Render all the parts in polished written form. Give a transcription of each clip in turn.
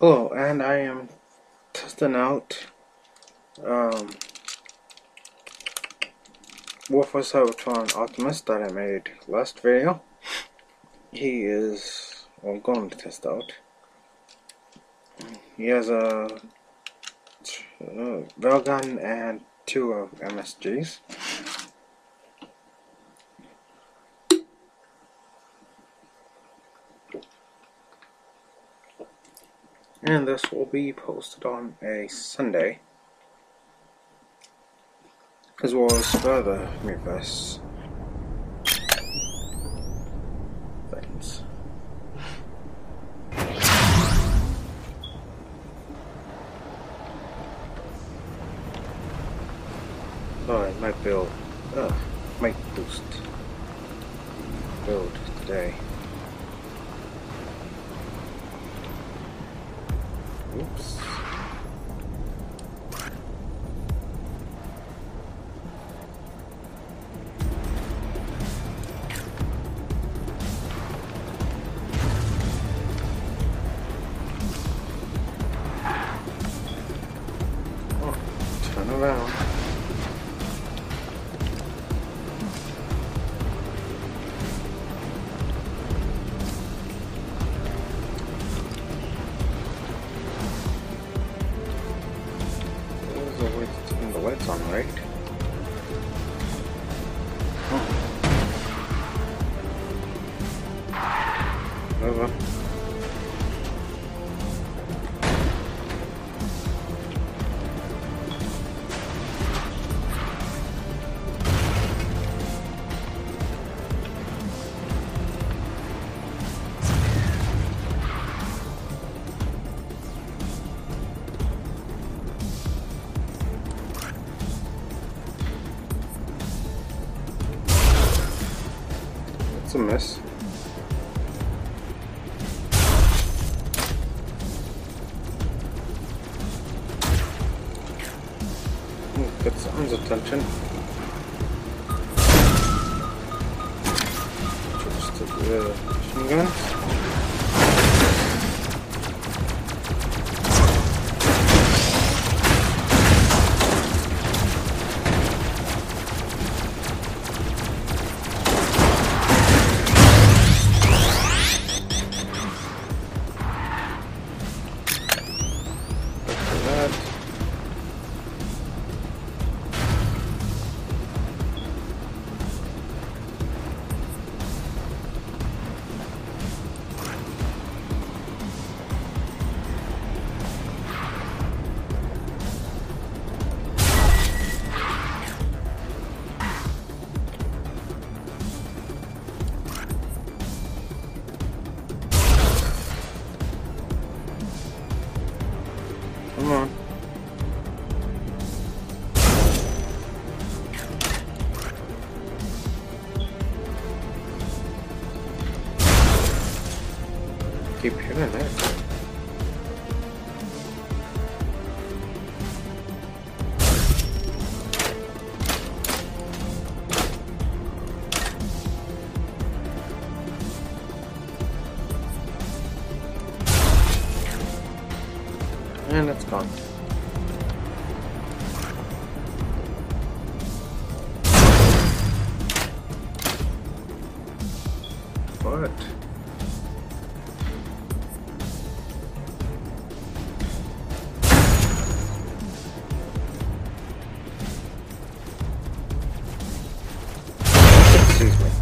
Hello, and I am testing out War for Cybertron Optimus that I made last video. He is, well, I'm going to test out. He has a railgun and 2 of MSGs. And this will be posted on a Sunday, as well as further reverse things. So I might build, might boost build today. Oops. Oh, turn around. There's a way to turn the lights on, right? Over. It's a miss. Get someone's attention. Just to the machine guns. Come on. Keep hearing that. And it's gone. What? Excuse me.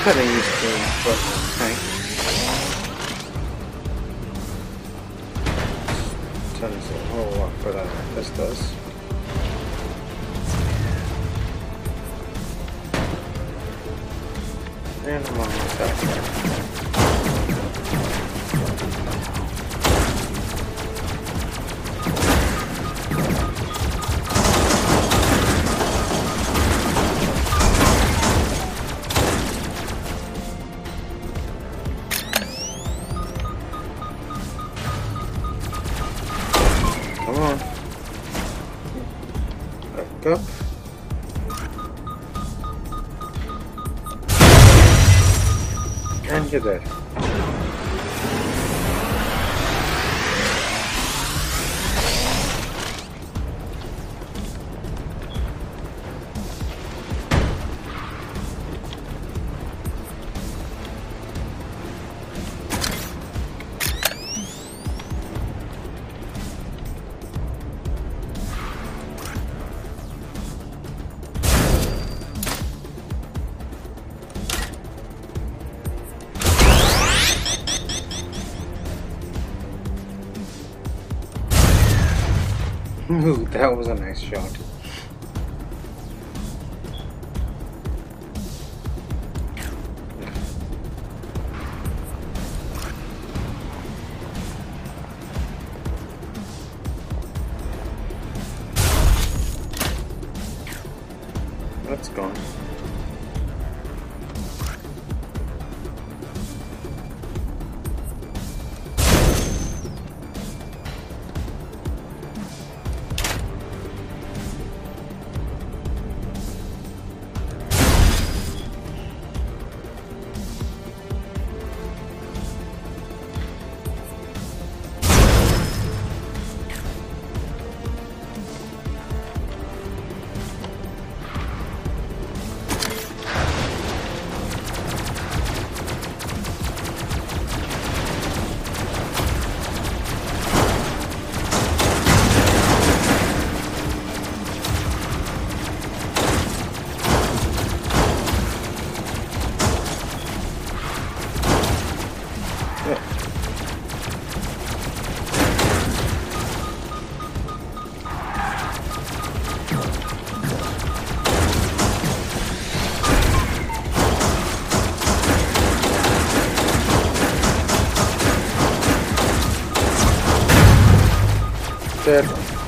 kinda used to running a tank. Turns a whole lot better than this does. And I'm on my side. Come on. Back up. And you're dead. Ooh, that was a nice shot. That's gone. Dead.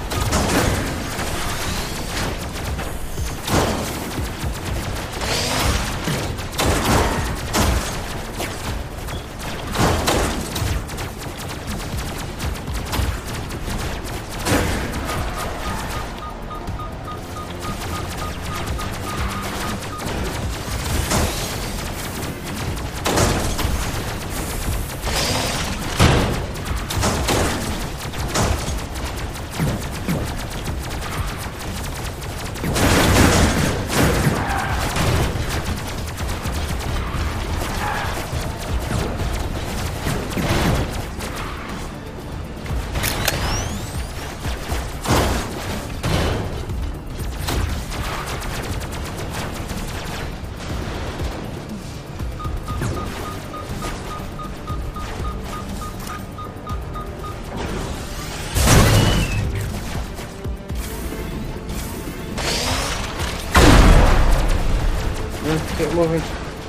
Keep moving.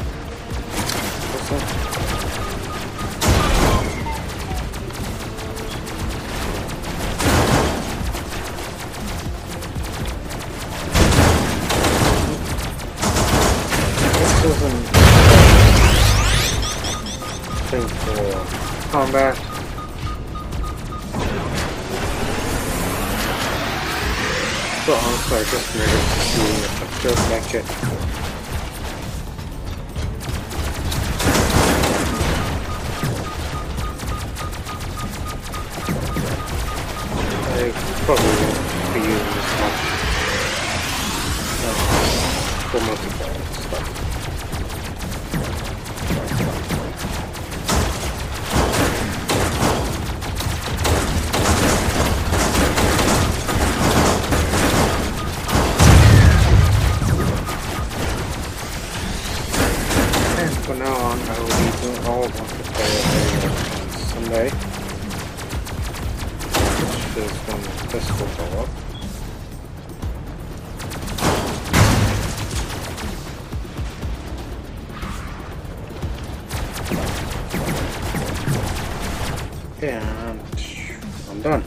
This isn't thing for combat. So honestly, I just made it to a joke match it. Probably won't be using this much for multiplayer stuff. And This will go up. And I'm done.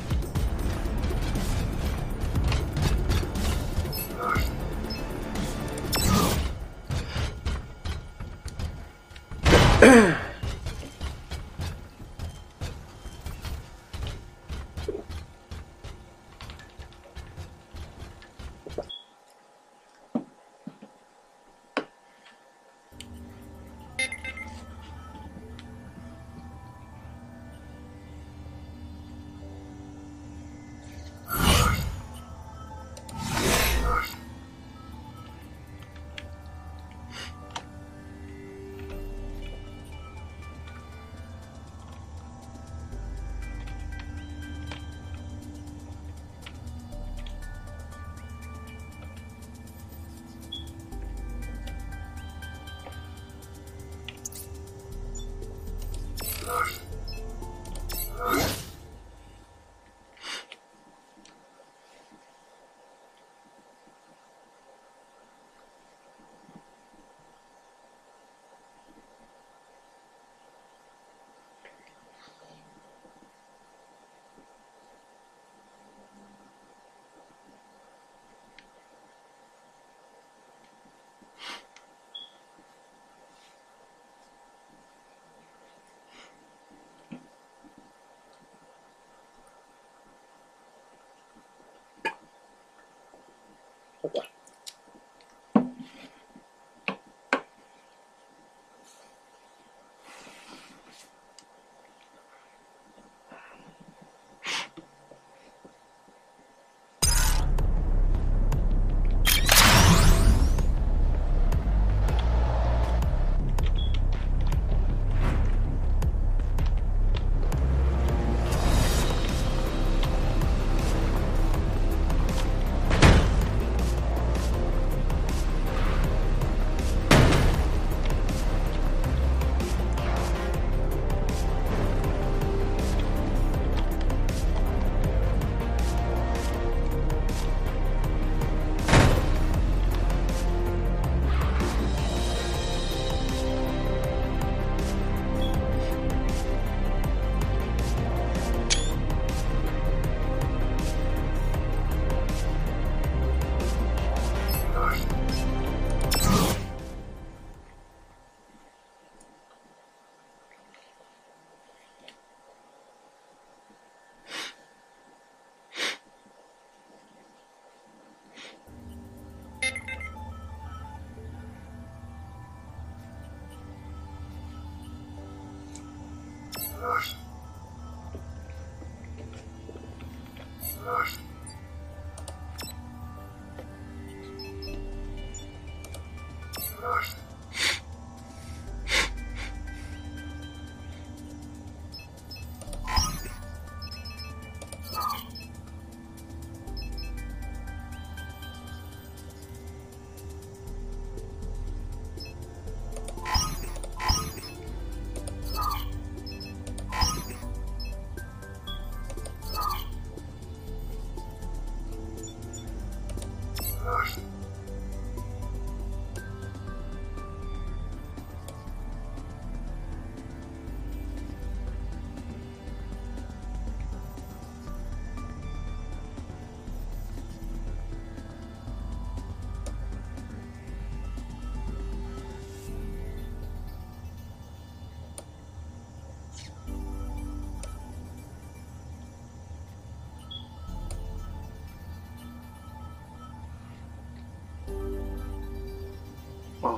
Well,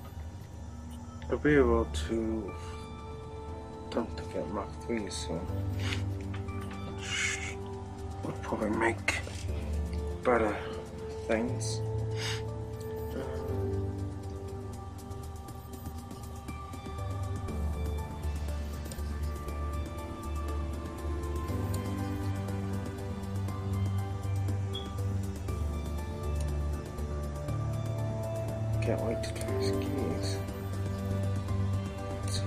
I'll be able to attempt to get Mach 3 soon. We'll probably make better things. Can't wait to try skis. Let's see.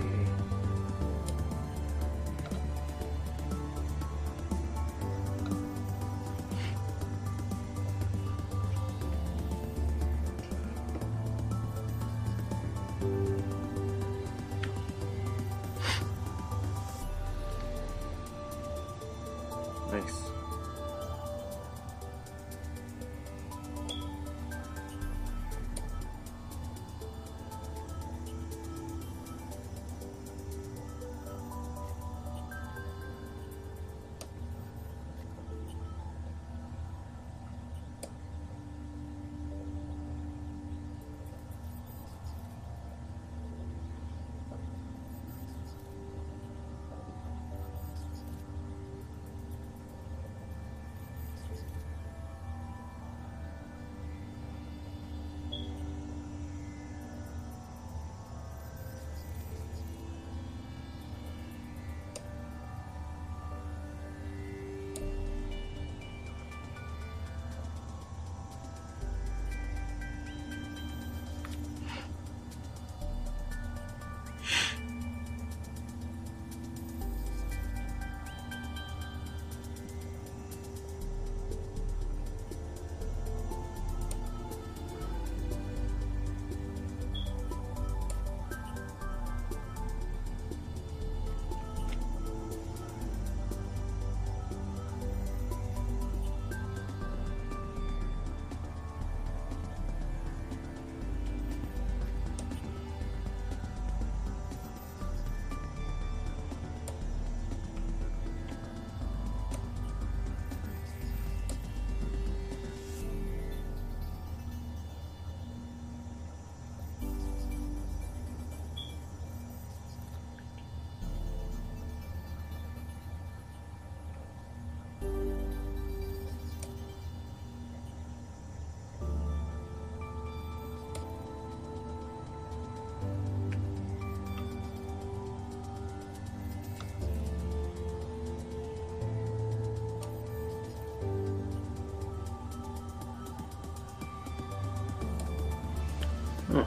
Hmm.